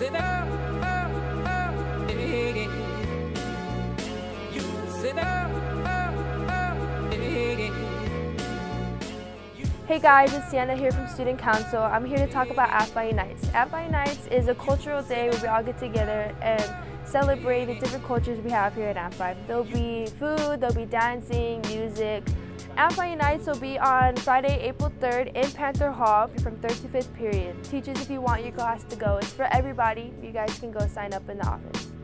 Hey guys, it's Sienna here from Student Council. I'm here to talk about AFBA Unites. AFBA Unites is a cultural day where we all get together and celebrate the different cultures we have here at AFBA. There'll be food, there'll be dancing, music. AFBA Unites will be on Friday, April 3rd in Panther Hall from 3rd to 5th period. Teachers, if you want your class to go, it's for everybody. You guys can go sign up in the office.